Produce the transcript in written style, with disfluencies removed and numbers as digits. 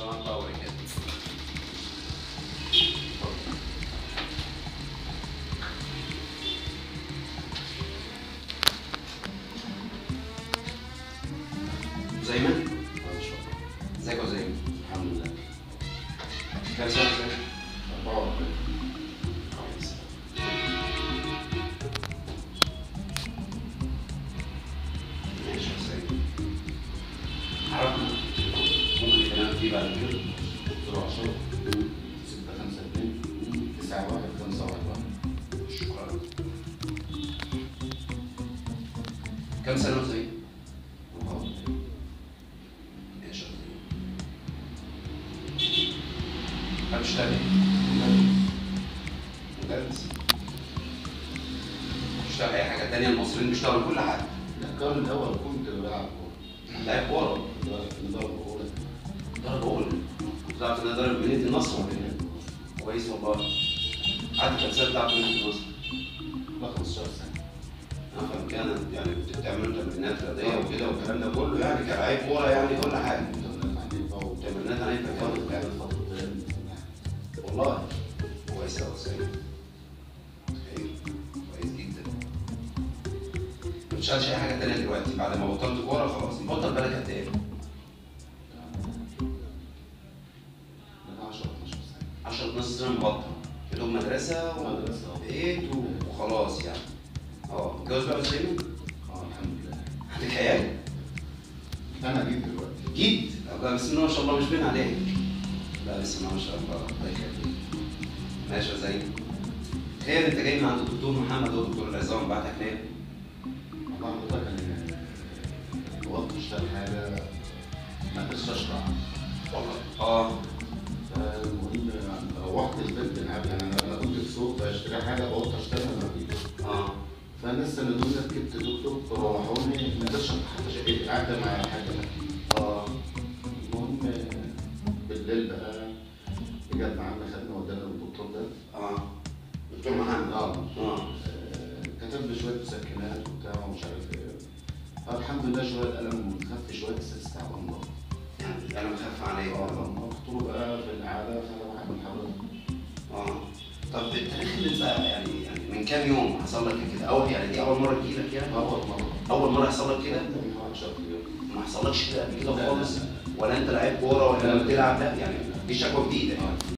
السلام الله وبركاته. زيمن؟ ازيك يا زيمن؟ الحمد لله. كام سنة يا زيمن؟ 44. كويس. ماشي يا زيمن. عرفنا ممكن نتكلم فيه بعد كده؟ 17 652 91 511. شكرا. كام سنة يا زيمن؟ 44. ماشي يا زيمن. هتشتغل مدرس؟ بتشتغل أي حاجة تانية؟ المصريين بيشتغلوا كل حاجة. لا كان الأول كنت بلعب كورة. لاعب كورة؟ ضرب أولى. ضرب أول. طلعت إن ضرب مدينة النصر ولا إيه؟ كويس والله. قعدت كام سنة بتلعب في مدينة النصر؟ لا 15 سنة. أنا فاهم كده يعني كنت بتعملوا تمرينات رياضية وكده والكلام ده كله يعني كلاعب كورة يعني كل حاجة. تمرينات عنيفة كمان كانت فترة والله. كويس أوي سعيد. خير. كويس جدا. ما بتشتغلش أي حاجة تانية دلوقتي بعد ما بطلت كورة خلاص؟ مبطل بالك قد إيه؟ 10 12 سنة. 10 12 سنة مبطل. يا دوب مدرسة وبيت وخلاص يعني. متجوز بقى بس دايما؟ الحمد لله. عندك عيال؟ أنا جيت دلوقتي. جيت؟ لا بسم الله ما شاء الله مش باين عليك. لا بسم الله ما شاء الله الله يخليك. ماشي يا زين. خير انت جاي من عند الدكتور محمد هو دكتور العظام بعتك ليه؟ والله حضرتك أنا وقت اشتغل حاجة ما قدرتش أشرح. والله المهم روحت البيت بالعافية يعني أنا كنت في سوق بشتري حاجة قلت أشتريها ما فيش. فالناس سندوني ركبت توك توك روحوني ما قدرتش حتى شقتي قاعدة مع حاجة. المهم بالليل بقى رجعت معانا خدنا ودانا للدكتور ده. دكتور محمد كتب لي شوية مسكنات وبتاع ومش عارف إيه. فالحمد لله شوية الألم خف شوية بس لسه تعبان برضه. يعني الألم خف عليك. رحت له بقى في الإعادة فأنا بحب حضرتك. طب التاريخ بقى يعني من كام يوم حصل لك كده؟ يعني دي أول مرة تجي لك يعني؟ أول مرة يحصل لك كده؟ ما حصلكش كده قبل كده خالص؟ ولا أنت لعيب كورة ولا بتلعب؟ لا يعني دي شكوى جديدة يعني.